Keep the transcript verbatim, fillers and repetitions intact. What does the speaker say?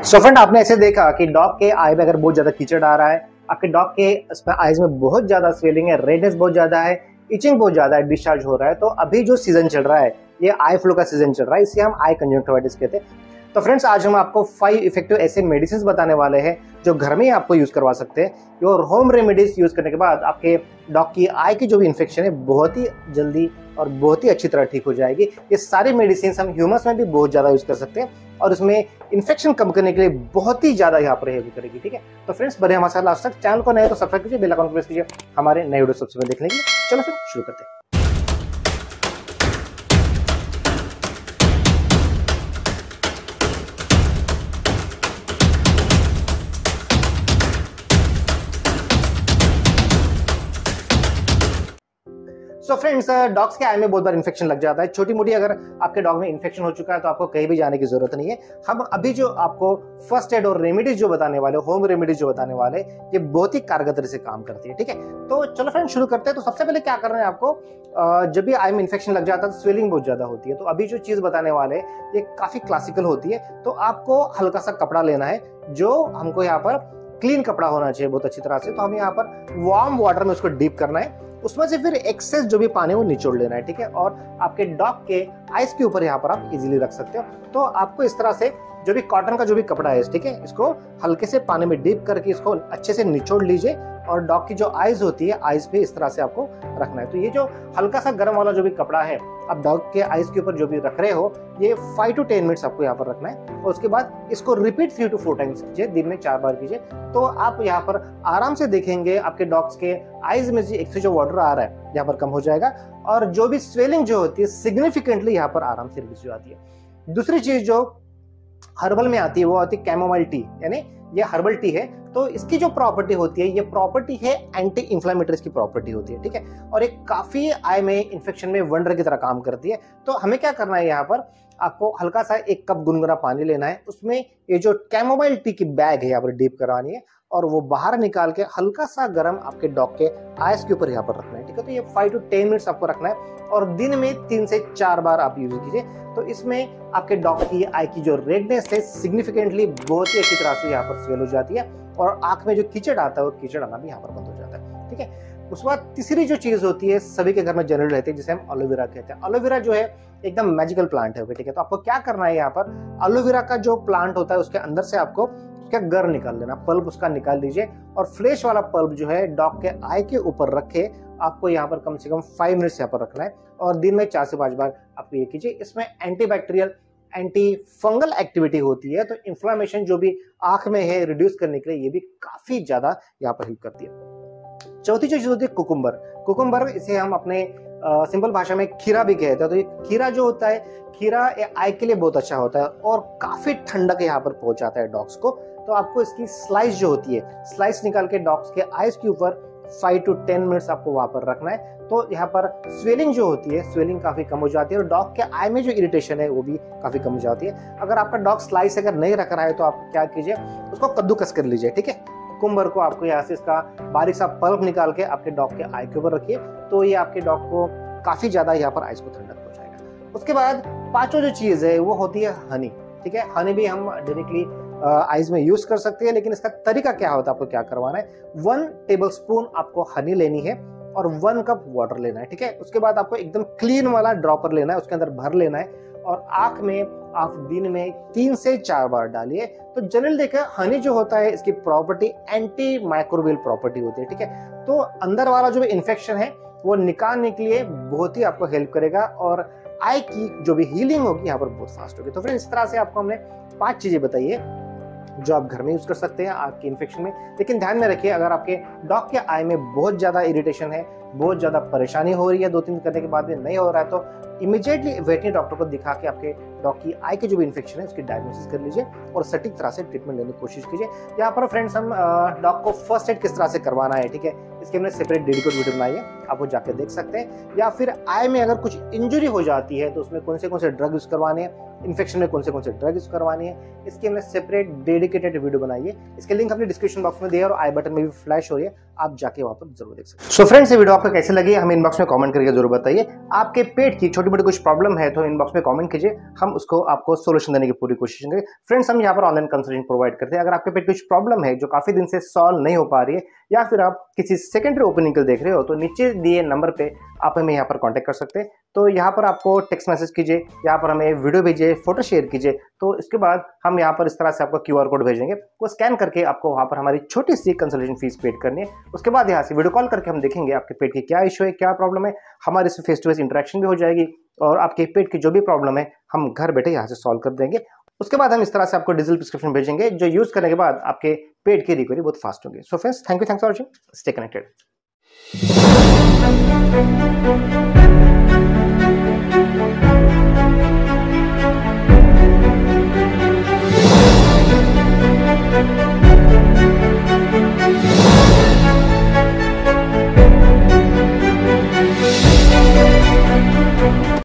So friend, आपने ऐसे देखा कि डॉग के आई में अगर बहुत ज्यादा कीचड़ आ रहा है, आपके डॉग के इसमें आईज में बहुत ज्यादा स्वेलिंग है, रेडनेस बहुत ज्यादा है, इचिंग बहुत ज्यादा है, डिस्चार्ज हो रहा है, तो अभी जो सीजन चल रहा है ये आई फ्लू का सीजन चल रहा है, इसे हम आई कंजक्टिवाइटिस कहते हैं। तो फ्रेंड्स, आज हम आपको फाइव इफेक्टिव ऐसे मेडिसिन बताने वाले हैं जो घर में आपको यूज करवा सकते हैं और होम रेमेडीज यूज करने के बाद आपके डॉग की आई की जो भी इन्फेक्शन है बहुत ही जल्दी और बहुत ही अच्छी तरह ठीक हो जाएगी। ये सारी मेडिसिन हम ह्यूमंस में भी बहुत ज्यादा यूज कर सकते हैं और उसमें इन्फेक्शन कम करने के लिए बहुत ही ज्यादा यहाँ पर हेल्प करेगी। ठीक है, तो फ्रेंड्स बने हमारे साथ लास्ट तक। चैनल को नए तो सब्सक्राइब कीजिए, बेल आइकन प्रेस कीजिए हमारे नए वीडियो सबसे पहले देखने के लिए। चलो फिर शुरू करते हैं। सो फ्रेंड्स, डॉग्स के आई में बहुत बार इन्फेक्शन लग जाता है। छोटी मोटी अगर आपके डॉग में इन्फेक्शन हो चुका है तो आपको कहीं भी जाने की जरूरत नहीं है। हम अभी जो आपको फर्स्ट एड और रेमेडीज जो बताने वाले, होम रेमेडीज जो बताने वाले, ये बहुत ही कारगर से काम करती है। ठीक है, तो चलो फ्रेंड्स शुरू करते हैं। तो सबसे पहले क्या करना है आपको, जब भी आई में इन्फेक्शन लग जाता है तो स्वेलिंग बहुत ज्यादा होती है, तो अभी जो चीज बताने वाले ये काफी क्लासिकल होती है। तो आपको हल्का सा कपड़ा लेना है, जो हमको यहाँ पर क्लीन कपड़ा होना चाहिए बहुत अच्छी तरह से। तो हमें यहाँ पर वार्म वाटर में उसको डीप करना है, उसमें से फिर एक्सेस जो भी पानी वो निचोड़ लेना है। ठीक है, और आपके डॉग के आइस के ऊपर यहाँ पर आप इजीली रख सकते हो। तो आपको इस तरह से जो भी कॉटन का जो भी कपड़ा है, ठीक है, इसको हल्के से पानी में डीप करके इसको अच्छे से निचोड़ लीजिए और डॉग की जो आइज होती है, आइज पे इस तरह से आपको रखना है। तो ये जो हल्का सा गर्म वाला जो भी कपड़ा है आप डॉग के आइज के ऊपर जो भी रख रहे हो, ये फाइव टू टेन मिनट्स आपको यहाँ पर रखना है और उसके बाद इसको repeat three two four times कीजिए, दिन में चार बार कीजिए। तो आप यहाँ पर आराम से देखेंगे आपके डॉग्स के आइज में एक से जो वाटर आ रहा है यहाँ पर कम हो जाएगा और जो भी स्वेलिंग जो होती है सिग्निफिकेंटली यहाँ पर आराम से रिड्यूस हो जाती है। दूसरी चीज जो हर्बल में आती है वो आती है कैमोमाइल टी, यानी ये हर्बल टी है। तो इसकी जो प्रॉपर्टी होती है, ये प्रॉपर्टी है एंटी इंफ्लेमेटरी की प्रॉपर्टी होती है। ठीक है, और एक काफी आई में इन्फेक्शन में वंडर की तरह काम करती है। तो हमें क्या करना है, यहाँ पर आपको हल्का सा एक कप गुनगुना पानी लेना है, उसमें ये जो कैमोमाइल टी की बैग है यहाँ पर डीप करवानी है और वो बाहर निकाल के हल्का सा गर्म आपके डॉग के आइस के ऊपर यहाँ पर रखना है। ठीक है, तो ये फाइव टू टेन मिनट्स आपको रखना है और दिन में तीन से चार बार आप यूज कीजिए। तो इसमें आपके डॉग की आई की जो रेडनेस है सिग्निफिकेंटली बहुत ही अच्छी तरह से यहाँ पर स्वेल हो जाती है और आंख में जो कीचड़ आता है वो कीचड़ आना भी यहाँ पर बंद हो जाता है। ठीक है, उसके बाद तीसरी जो चीज होती है सभी के घर में जनरल रहती है, जिसे हम एलोवेरा कहते हैं। एलोवेरा जो है एकदम मैजिकल प्लांट है। ठीक है, तो आपको क्या करना है, यहाँ पर एलोवेरा का जो प्लांट होता है उसके अंदर से आपको उसका गर निकाल लेना, पल्प उसका निकाल लीजिए और फ्लेश वाला पल्प जो है डॉग के आई के ऊपर रखे आपको यहाँ पर कम से कम फाइव मिनट्स यहाँ पर रखना है और दिन में चार से पांच बार आपको ये कीजिए। इसमें एंटीबैक्टीरियल एंटी फंगल एक्टिविटी होती है, तो इन्फ्लामेशन जो भी आंख में है रिड्यूस करने के लिए ये भी काफी ज्यादा यहाँ पर हेल्प करती है। चौथी चीज होती है कुकुम्बर। कुकुम्बर इसे हम अपने सिंपल भाषा में खीरा भी कहते हैं। तो ये खीरा जो होता है, खीरा आई के लिए बहुत अच्छा होता है और काफी ठंडक यहाँ पर पहुंचाता है डॉग्स को। तो आपको इसकी स्लाइस जो होती है, स्लाइस निकाल के डॉग्स के आइस के ऊपर फाइव टू टेन मिनट्स आपको वहां पर रखना है। तो यहाँ पर स्वेलिंग जो होती है, स्वेलिंग काफी कम हो जाती है और डॉग के आई में जो इरिटेशन है वो भी काफी कम हो जाती है। अगर आपका डॉग स्लाइस अगर नहीं रख रहा है तो आप क्या कीजिए, उसको कद्दूकस कर लीजिए। ठीक है, कुकुम्बर को आपको यहाँ से इसका बारीक सा पल्प निकाल के आपके डॉग के आई के ऊपर रखिए, तो ये आपके डॉग को काफी ज्यादा यहाँ पर आइस को ठंडक हो जाएगा। उसके बाद पांचों जो चीज है वो होती है हनी। ठीक है, हनी भी हम डायरेक्टली आइस में यूज कर सकते हैं, लेकिन इसका तरीका क्या होता है, आपको क्या करवाना है, वन टेबल स्पून आपको हनी लेनी है और वन कप वाटर लेना है। ठीक है, उसके बाद आपको एकदम क्लीन वाला ड्रॉपर लेना है, उसके अंदर भर लेना है और आंख में आप दिन में तीन से चार बार डालिए। तो जनरल देखा हनी जो होता है इसकी प्रॉपर्टी एंटी माइक्रोबियल प्रॉपर्टी होती है। ठीक है, तो अंदर वाला जो भी इन्फेक्शन है वो निकालने के लिए बहुत ही आपको हेल्प करेगा और आई की जो भी हीलिंग होगी यहाँ पर बहुत फास्ट होगी। तो फ्रेंड्स, इस तरह से आपको हमने पांच चीजें बताई है जो आप घर में यूज कर सकते हैं आपके इन्फेक्शन में। लेकिन ध्यान में रखिए, अगर आपके डॉग के आई में बहुत ज्यादा इरिटेशन है, बहुत ज्यादा परेशानी हो रही है, दो तीन दिन करने के बाद भी नहीं हो रहा है, तो इमीडिएटली वेटरनरी डॉक्टर को दिखा के आपके डॉग की आई की जो भी इन्फेक्शन है उसकी डायग्नोसिस कर लीजिए और सटीक तरह से ट्रीटमेंट लेने की कोशिश कीजिए। यहाँ पर फ्रेंड्स हम डॉग को फर्स्ट एड किस तरह से करवाना है, ठीक है, इसके हमने सेपरेट डेडिकेटेड वीडियो बनाई है, आप वो जाके देख सकते हैं। या फिर आई में अगर कुछ इंजरी हो जाती है तो उसमें कौन से कौन से ड्रग यूज़ करवाने हैं, इन्फेक्शन में कौन से कौन से ड्रग यूज़ करवानी है, इसकी हमने सेपरेट डेडिकेटेड वीडियो बनाई है। इसके लिंक अपने डिस्क्रिप्शन बॉक्स में दिया है और आई बटन में भी फ्लैश हो रही है, आप जाके वहाँ पर जरूर देख सकते हैं। सो फ्रेंड्स, ये वीडियो आपको कैसे लगी हमें इनबॉक्स में कमेंट करके जरूर बताइए। आपके पेट की छोटी मोटी कुछ प्रॉब्लम है तो इनबॉक्स में कमेंट कीजिए, हम उसको आपको सोल्यूशन देने की पूरी कोशिश करेंगे। फ्रेंड्स, हम यहाँ पर ऑनलाइन कंसल्टेशन प्रोवाइड करते हैं। अगर आपके पेट की कुछ प्रॉब्लम है जो काफी दिन से सॉल्व नहीं हो पा रही है, या फिर आप किसी सेकेंडरी ओपनिंग के देख रहे हो, तो नीचे दिए नंबर पे आप हमें यहाँ पर कांटेक्ट कर सकते हैं। तो यहाँ पर आपको टेक्स्ट मैसेज कीजिए, यहाँ पर हमें वीडियो भेजिए, फोटो शेयर कीजिए, तो इसके बाद हम यहाँ पर इस तरह से आपको क्यूआर कोड भेजेंगे, वो स्कैन करके आपको वहाँ पर हमारी छोटी सी कंसल्टेशन फीस पेड करनी है। उसके बाद यहाँ से वीडियो कॉल करके हम देखेंगे आपके पेट की क्या इशू है, क्या प्रॉब्लम है, हमारे इसमें फेस टू फेस इंटरेक्शन भी हो जाएगी और आपके पेट की जो भी प्रॉब्लम है हम घर बैठे यहाँ से सॉल्व कर देंगे। उसके बाद हम इस तरह से आपको डिजिटल प्रिस्क्रिप्शन भेजेंगे जो यूज करने के बाद आपके पेट की रिकवरी बहुत फास्ट होगी। So friends, thank you thanks for watching, stay connected.